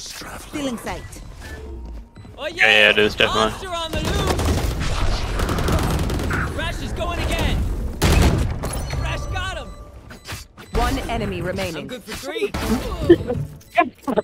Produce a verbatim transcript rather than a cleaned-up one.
Stealing sight. Oh yeah, Yeah, yeah, it is definitely. monster on the loose. Crash is going again. Crash got him. One enemy I'm remaining. good for three.